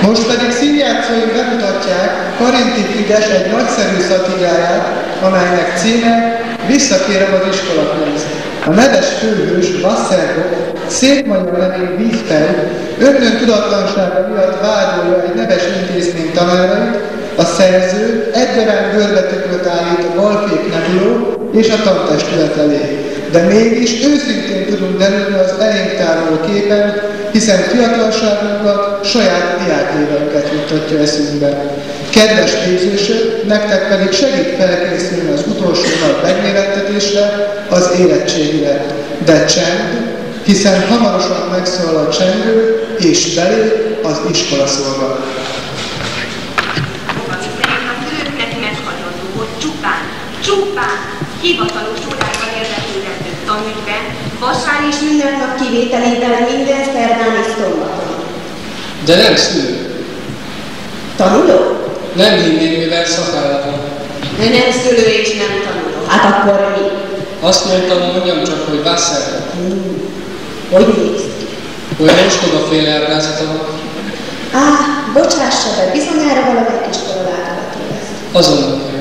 Most pedig színjátszóink bemutatják Karinti Frigyes egy nagyszerű szatiráját, amelynek címe Visszakérem az iskolapénzt. A neves főhős, Wasserbock, szép magyar nevén Vízfej, önnön tudatlansága miatt vádolja egy neves intézmény tanárait, a szerző egyaránt görbetükröt állít a balfék nebuló és a tantestület elé. De mégis őszintén tudunk derülni az elénk táruló képen, hiszen fiatalságunkat, saját diákéveinket juttatja eszünkbe. Kedves képzősök, nektek pedig segít felkészülni az utolsó nap megmérettetésre, az érettségire. De csend, hiszen hamarosan megszólal a csengő, és belép az iskolaszolga. Csupán hivatalos órában érdeklődő tanügyben, vasár és minden nap kivételével minden szerdán és szombaton. De nem szülő. Tanuló? Nem hinném, mivel szakállatom. De nem szülő és nem tanuló. Hát akkor mi? Azt mondtam, mondjam csak, hogy Wasserbock. Hogy néz ki? Olyan oskodaféle ábrázata van. Bocsássa be, bizonyára valamelyik iskola látogató lesz. Azonnal kell.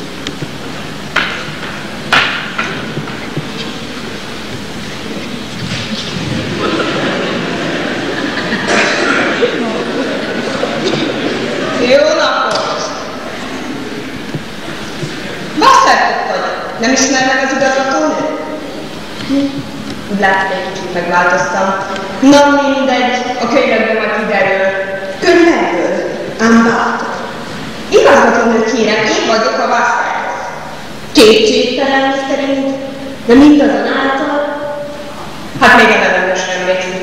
Jó napot! Wasserbock vagyok. Nem ismer meg az igazgatónő? Úgy látszik, egy kicsit megváltoztam. Na mindegy, a könyvekben majd kiderül. Könyvekből? Ám bátor. Igazgatónő kérem, én vagyok a Wasserbock. Kétségtelen szerint, de mindazonáltal, hát még a nevemre sem emlékszik.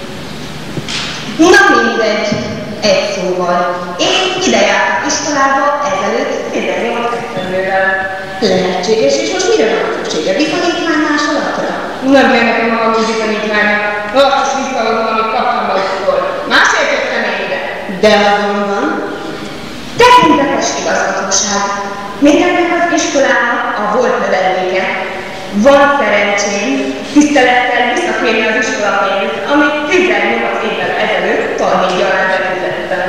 Na mindegy, egy szóval. Én ide jártam iskolába ezelőtt 18 esztendővel. Lehetséges, és most mire van szüksége? Bizonyítvány másolatra? Nem kell nekem a maguk bizonyítványra. Azt is visszahozom, amit kaptam maguktól. Másért jöttem én ide. De azonban tekintetes igazgatóság. Mindennek az iskolának a volt növendéke. Van szerencsém tisztelettel visszakérni az iskolapénzt, amit 18 évvel ezelőtt tanítgyanánt befizettem.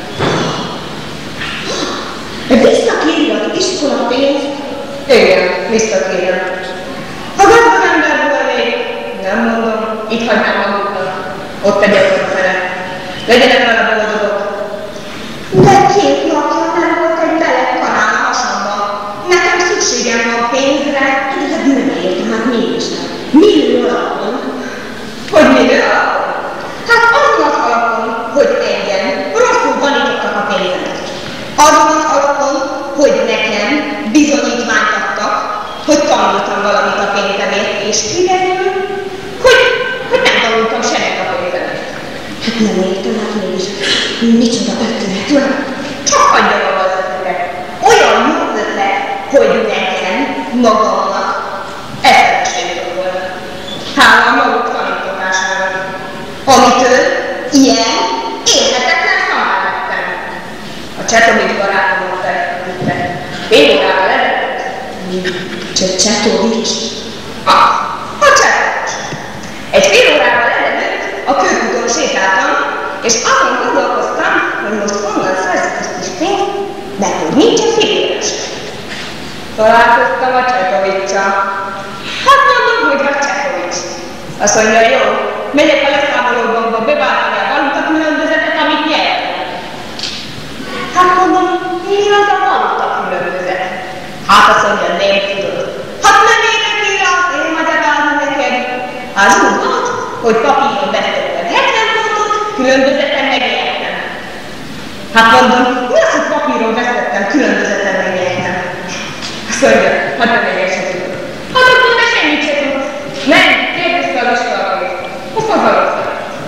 Visszakérni az iskolapénzt? Igen, visszakérem. Ha gazdag ember volnék, nem mondom, itt hagynám maguknak. Ott egy szeret. Legyenek vele boldogok. De 2 napja nem volt egy meleg kanál a hasamban. Nekem szükségem van pénzre, de nem értem, hát mégis nem. Millió alapon. Hogy millió alapon? Hát azon az alapon, hogy engem rosszul tanítottak a pénzemet. Azon az alapon, hogy nekem bizonyítványt adtak, hogy tanultam valamit a pénzemért, és kiderül, hogy nem tanultam semmit a pénzemért. Hát nem értem, hát mégis micsoda ötlet. Csak adja maga az ötletet. Olyan jó ötlet, hogy nekem, magamnak esetségük volt. Hála a maguk tanítatásának. Amitől ilyen élhetetlen szamár lettem. A Csetovics barátomot felszakítte. Fél órával ezelőtt. Csetovics? A Csetovics. Egy fél órával ezelőtt a kőkúton sétáltam, és azon gondolkoztam, hogy most honnan szerzek ezt is pénzt, de hogy nincsen figyeles. Találkoztam a Csetovics-sal. Hát mondom, hogy a Csetovics. Azt mondja, jó, megyek a leszámolóbankba beváltani a valuta különbözetet, amit nyertem. Hát mondom, mi az a valuta különbözet? Hát azt mondja, nem tudod. Hát nem érek ide, én magyarázom neked. Az úgy volt, hogy papíron beszéltem 70 fontot, különbözeten megértem. Hát mondom, mi az, hogy papíron veszettem, különbözeten megértem? Azt mondja, hát nem egyesek tudod. Hát akkor te semmit se tudsz. Nem, térd vissza az iskolába. Azt hazaloztam.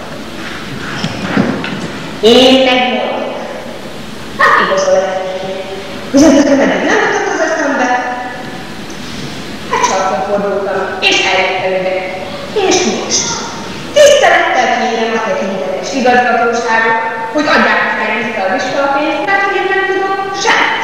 Én megmondom. Hát igazol lehet neki. Hogy ez nekem eddig nem jutott az eszembe. Hát sarkon fordultam, és eljöttem ide. És most. Tisztelettel kérem a tekintetes igazgatóságot, hogy adják nekem vissza az iskolapénzt, mert hogy én nem tudom semmit.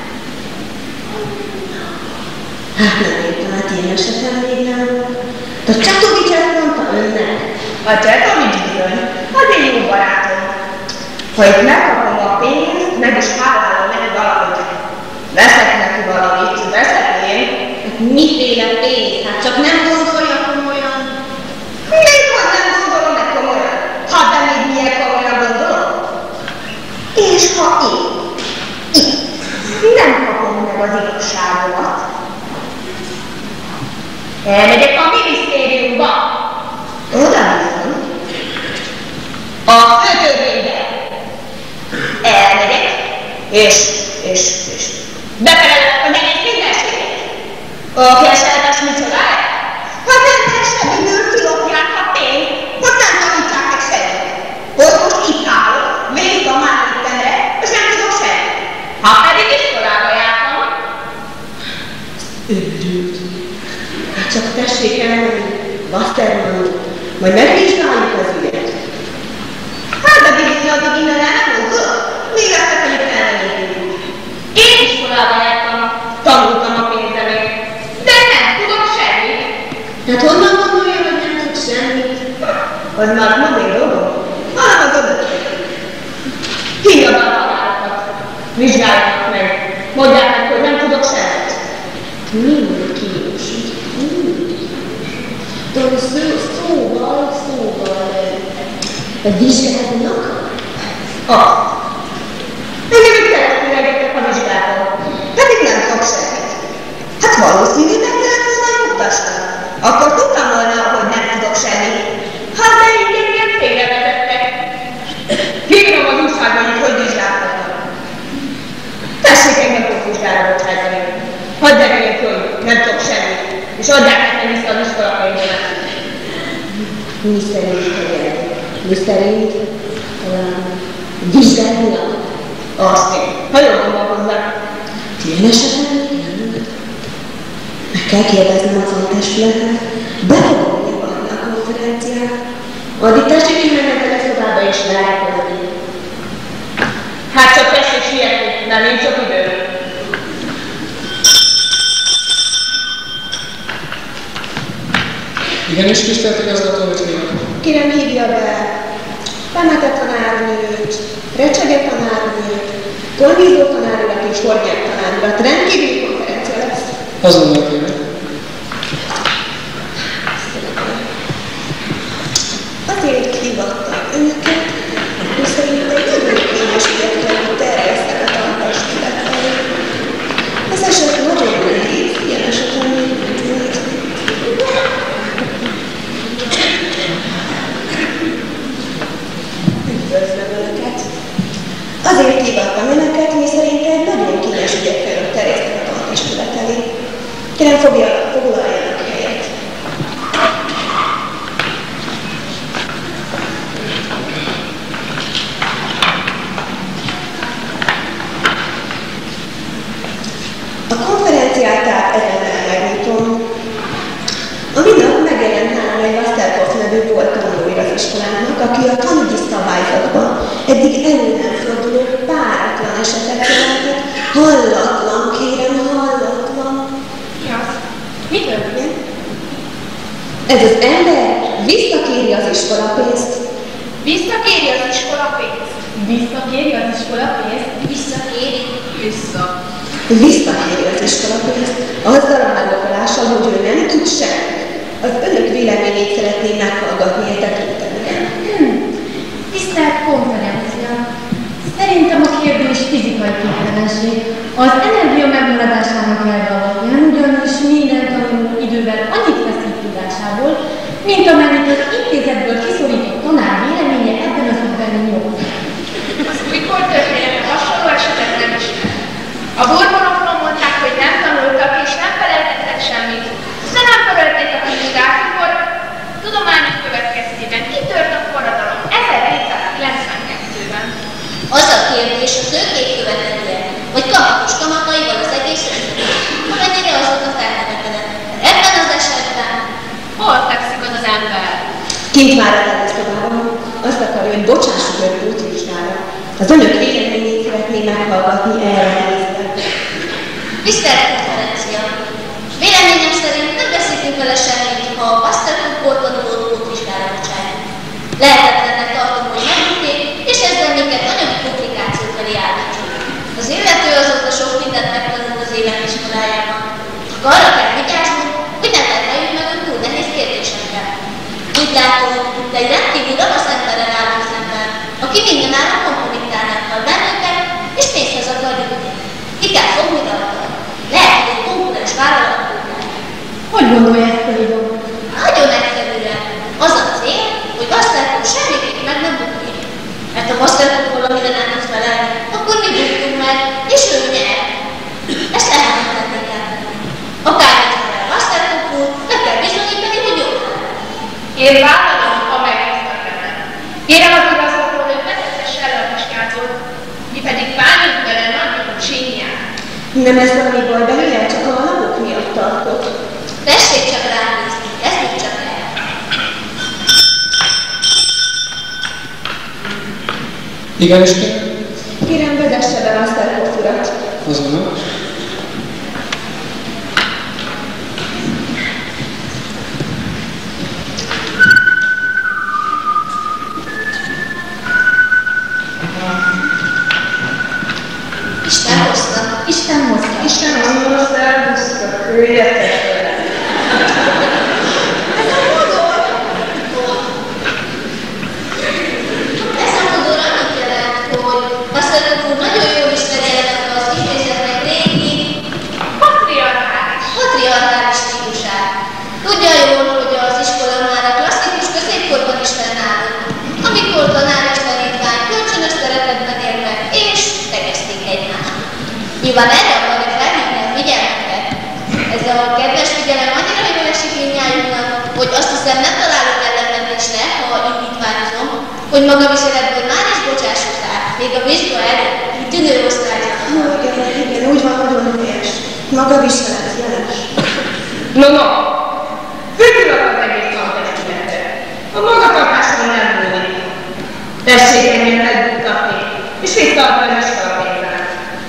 Hát nem értem, hát ilyen esetem még nem volt. A Csetovics ezt mondta önnek? A Csetovics bizony, az én jó barátom. Ha itt megkapom a pénzt, meg is hálálom neki valamit. Veszek neki valamit, veszetném. Miféle pénz? Hát csak nem gondolja komolyan. Még hogy nem gondolom meg komolyan. Hát de még milyen komolyan gondolom. És ha én nem kapom meg az igazságomat, elmegyek a minisztériumba. Oda viszont a főtörvénybe elmegyek, és befelelek a egész mindenséget. A keserves micsodája? Hát nem kell semmiből kilopják a pénzt, hogy nem tanítják meg semmit. Hogy most itt állok, végig a másikemre, és nem tudok semmit. Ha pedig iskolába jártam. Őrült. Hát csak tessék elmenni, Wassermann úr, majd megvizsgáljuk az ügyet. Hát de bizony addig innen elmondod, még ezt akarjuk elmenni. Én iskolába jártam, tanultam a pénzemért, de nem tudok semmit. Hát honnan gondolja, hogy nem tud semmit? Az már nem én dolgom, hanem az adatok. Hívja be a tanárokat, vizsgálják meg, mondják meg, hogy nem tudok semmit. Mindig kínosít. De szóval, vizsgálnak? Engem itt keresztül engedtek a vizsgálaton, pedig nem tudok semmit. Hát valószínű, meg kellett volna nyugtasni. Akkor tudtam volna, hogy nem tudok semmit. Hát de engem ilyen félrevezettek. Hívom az újságban, hogy vizsgáltatnak. Tessék engem pótvizsgára bocsátani. Hagyják engem föl, nem tudok semmit. És adják nekem vissza az iskolakönyvemet. Mi szerint tegyenek? Mi szerint vizsgálnak? Azt én. Nagyon gondolkozzak. Ilyen esetben nem. Meg kell kérdeznem az antestületet, be fogom nyugodni a konferenciát. Addig tessék innen a szobába és leállkodni. Hát csak tessék sietni, nem nincs sok idő. Igenis, tisztelt igazgató, hogy hívnak. Kérem, hívja be Pemete tanárnőt, Recsege tanárnőt, Korvizó tanárulat és Hornyák tanárulat. Rendkívüli konferencia lesz. Azonnal kérem. Azért hívattam önöket, hogy szerintem nagyon kényes ügyekkel terjesztek a tantestülettel. Az eset nagyon nehéz, ilyen esetben még volt. Üdvözlöm önöket! Azért hívattam önöket, mi szerintem nagyon kényes ügyekkel terjesztek a tantestület elé. Kérem, foglaljanak helyet. A konferenciát tehát ezennel megnyitom. A minap megjelent nálam egy Wasserkopf nevű volt tanulói az iskolának, aki a tanügyi szabályzatban eddig elő nem forduló páratlan esetet jelentett. Hallatlan, kérem, hallatlan. Mi az? Mi történt? Ez az ember visszakéri az iskolapénzt. Visszakéri az iskolapénzt? Visszakéri az iskolapénzt? Visszakéri? Visszakéri az iskolapénzt, azzal a megokolással, hogy ő nem tud semmit. Az önök véleményét szeretném meghallgatni a tekintetben. Tisztelt konferencia! Szerintem a kérdés fizikai képtelenség. Az energia megmaradásának elve alapján ugyanis minden tanuló idővel annyit veszít tudásából, mint amennyit az intézetből kiszorított tanár véleménye ebben az ügyben nyom. Az újkor története hasonló esetet nem ismer. A borbonokról mondták, hogy nem tanultak és nem feleltettek semmit, de nem törölték a vizsgát, mikor tudományos következtében kitört a forradalom 1792-ben. Az a kérdés, a tőkét követelje, vagy kamatos kamataival az egész rendszerűen, amennyire azóta felnevetedett. Ebben az esetben Hol fekszik az ember? kint már a szobában, azt akarja, hogy bocsássuk őt útvizsgára. Az önök véleményét szeretném meghallgatni erre nézve. Tisztelt konferencia! Véleményem szerint nem beszéltünk vele semmit, ha a Wasserkopfból tanulót útvizsgára bocsánat. Lehetetlennek tartom, hogy megmondték, és ezzel minket anyagi úgy látom, te egy rendkívül ravasz emberrel állunk szemben, aki mindenáron kompromittálni akar bennünket, és pénzhez akar jutni. Ki kell fogni rajta. Lehet, hogy egy konkurens vállalat tudnál. Hogy gondolja ezt a videó? Nagyon egyszerűen. Az a cél, hogy Mastercard semmiképp meg nem bukni. Mert ha Mastercard valamire nem tud felelni, akkor mi buktunk meg, és ő nyer. Ezt lehetetlenné kell tenni. Akármit fel Mastercard úr, le kell bizonyítani, hogy jó fel. Én vállalom, ha megbíztak ebben. Kérem az igazgató, hogy vezessesse el a vizsgálatot, mi pedig bánjuk vele nagyon csinyán. Nem ez valami baj belőle, csak a lapok miatt tartott. Tessék csak ránézni, kezdjük csak el. Igen, és kérem? Kérem, vezesse be Mastercard urat. Azonnal. Isten hozta. Isten hozta. Isten mondja, szervusztok, üljetek vele. Ez a modor annyit jelent, hogy Mastercard úr nagyon jól ismeri ennek az intézetnek régi patriarchális stílusát. Tudja jól, hogy az iskola már a klasszikus középkorban is fennállott, amikor tanár és tanítvány kölcsönös szeretetben éltek és tegezték egymást. Nyilván erre akarja felhívni a figyelmünket. Ez a kedves figyelem annyira jól esik mindnyájunknak, hogy azt hiszem nem találok ellenvetésre, ha indítványozom, hogy magaviseletből már is bocsássuk rá, még a vizsga előtt, tűnő osztályban. Igen, úgy van, nagyon helyes. Magaviselet, jeles. No, függülök az egész tantestületre. A magatartáson nem múlik. Tessék engem megbuktatni, és visszaadni a iskolatépben.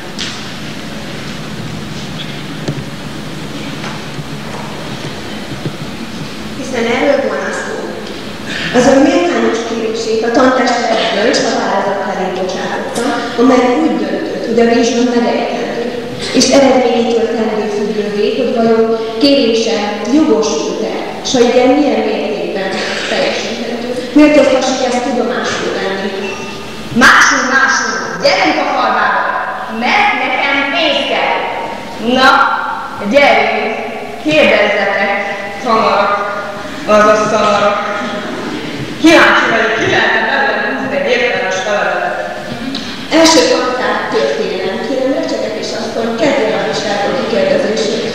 Hiszen erről volna szó. Az a méltányos kérését a tantestületből és határozat elé bocsátotta, amely úgy döntött, hogy a vizsga megejtendő, és eredményétől tendő függővé, hogy vajon kérése jogosult-e, s ha igen, milyen mértékben teljesíthető. Miért osztassuk ezt tudomásul venni? Másul, gyerünk a falvába, mert nekem pénz kell. Na, gyerünk, kérdezzetek, tanarok, azaz tanarok. Kíváncsi vagyok, ki lehetne belőle húzni egy értelmes feladatot. Első kontakt történelem. Kérem, recsetek és aztán kezdjen a vizsgálatok kikérdezését.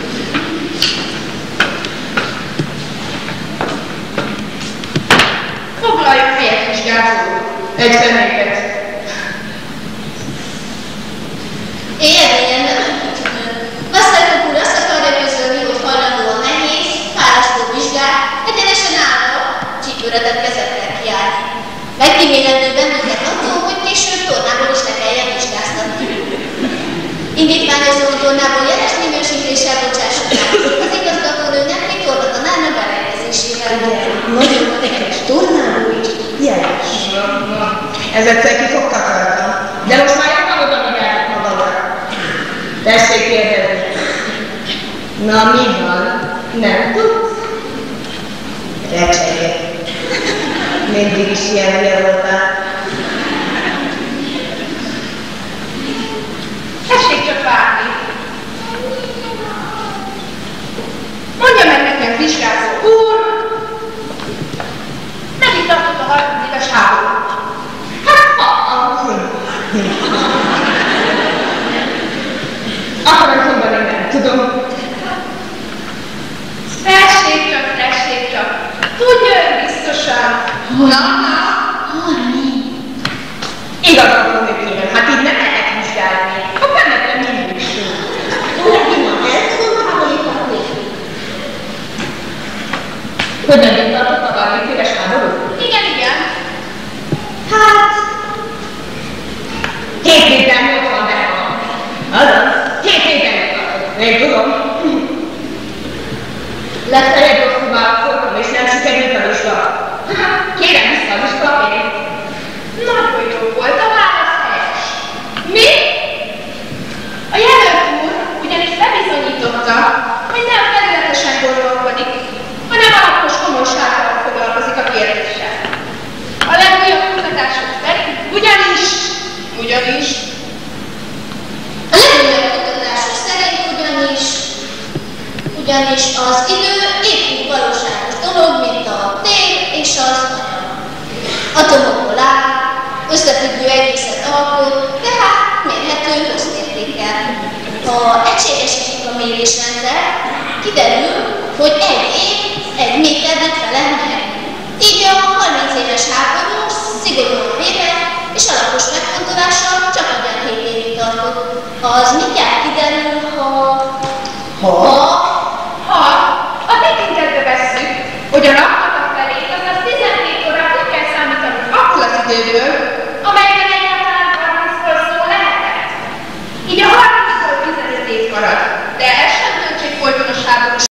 Foglaljuk helyet, vizsgáló. Egy személyeket. Élményen nem kitűnő. Mastercard úr azt akarja közölni, hogy hajlandóan nehéz, fárasztó vizsgát, egyenesen állva, csípőretett kezekkel kiállni. Megkímélendő bennünket attól, hogy később tornából is le kelljen vizsgáztatni. Indítványozó tornából jeles minősítéssel bocsássuk rá. Az igazgatónőnek még tornatanárnak beleegyezésével. Nagyon érdekes, tornából is jeles. Ez egyszer kifogtak rajta. De most már jobban oda vigyázok magamra. Tessék kérdezni. Na, mi van? Nem tudsz? Recsegek. Mindig is ilyen hülye voltál. Tessék csak várni. Mondja meg nekem, vizsgázó úr, meddig tartott a 30 éves háború? Akarom mondani, nem tudom. Tessék csak, tudja ön biztosan. Na. Igazat mondjuk kérem, hát így nem lehet vizsgálni. A bennetem mindig is jó. El tudom háborítani. Hogy meddig tartott a 30 éves háború? Igen. Hát... 7 héten 80 van. Azaz, 7 héten tartott. Még tudom. Legfeljebb rosszul válaszoltam, és nem sikerült a vizsga. Kérem vissza a vizsgapénzt. Nagyon jó volt, a válasz helyes. Mi? A jelölt úr ugyanis bebizonyította, hogy nem felületesen gondolkodik, hanem alapos komolysággal foglalkozik a mérésrendszer, kiderül, hogy egy év egy méternek felel meg. Így a 30 éves háború szigorúan véve és alapos megfontolással csak ugyan 7 évig tartott. Az mindjárt kiderül, ha a tekintetbe vesszük, hogy a napnak felé, azaz 12 óra, hogy kell számítani abból az időből,